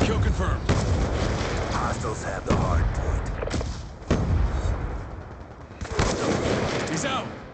Kill confirmed. Hostiles have the hard point. He's out.